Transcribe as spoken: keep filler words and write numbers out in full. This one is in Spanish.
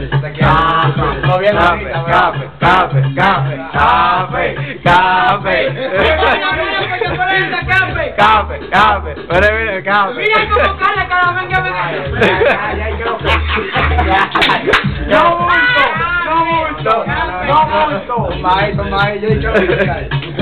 Café, café, café, café, café, café. Café, café. Mira, mira, café. Mira cómo cala cada vez que me No bulto, no bulto, no bulto. Toma ahí, toma ahí, yo he dicho